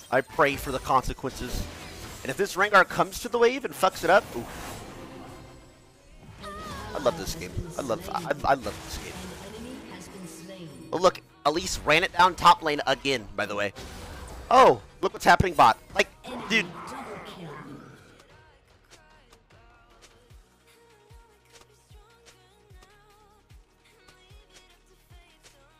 I pray for the consequences. And if this Rengar comes to the wave and fucks it up, oof. I love this game. I love this game. Oh look, Elise ran it down top lane again, by the way. Oh, look what's happening bot. Like, dude,